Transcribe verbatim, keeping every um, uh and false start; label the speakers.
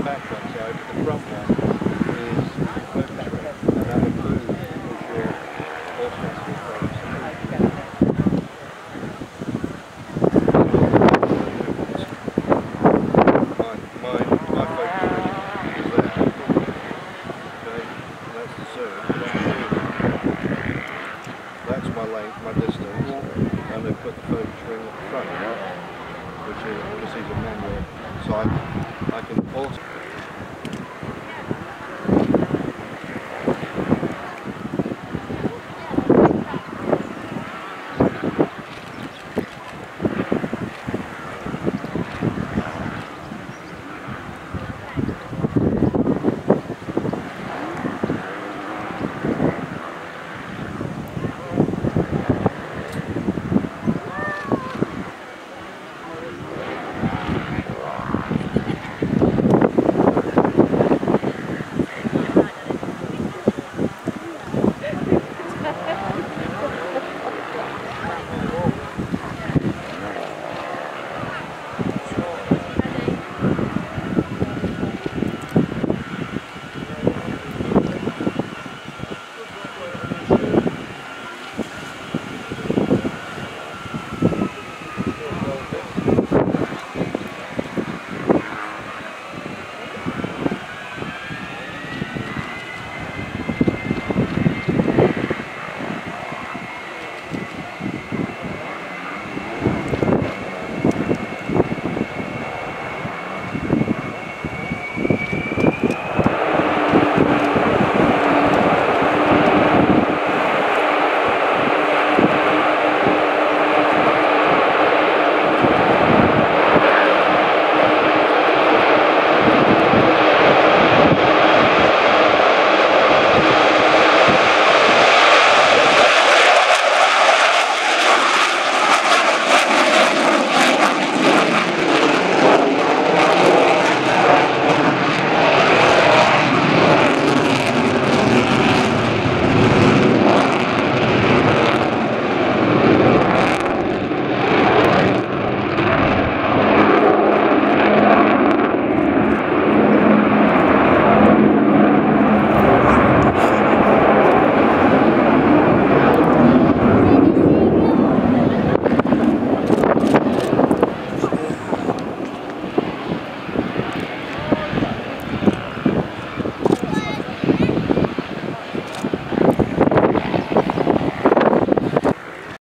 Speaker 1: the back one, so the front one is focus ring, and that would move with your automatic focus. My, my, my focus ring is there. Okay, that's the zoom. That's my length, my distance, and they put the focus ring at the front, which is obviously a manual, so I, I can alter.